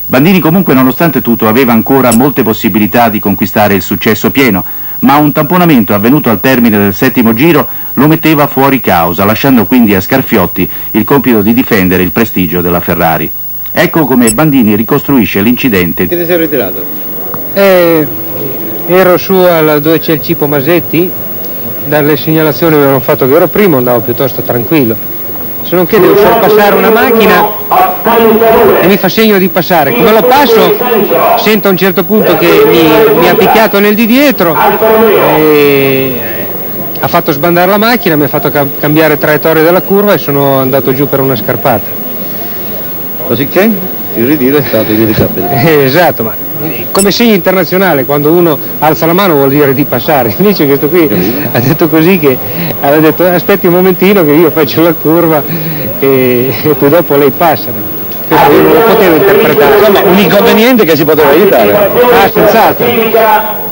Bandini comunque nonostante tutto aveva ancora molte possibilità di conquistare il successo pieno, ma un tamponamento avvenuto al termine del 7° giro lo metteva fuori causa, lasciando quindi a Scarfiotti il compito di difendere il prestigio della Ferrari. Ecco come Bandini ricostruisce l'incidente. Che ti sei ritirato? Ero su dove c'è il Cipo Masetti, dalle segnalazioni mi avevano fatto che ero primo, andavo piuttosto tranquillo. Se non che devo sorpassare una macchina e mi fa segno di passare. Come lo passo sento a un certo punto che mi ha picchiato nel di dietro e ha fatto sbandare la macchina, mi ha fatto cambiare traiettoria della curva e sono andato giù per una scarpata. Cosicché il ritiro è stato inevitabile. Esatto, ma come segno internazionale quando uno alza la mano vuol dire di passare, invece questo qui ha detto così, che ha detto aspetti un momentino che io faccio la curva e poi dopo lei passa. Questo io non lo potevo interpretare. Insomma, un inconveniente che si poteva evitare. Ah, senz'altro.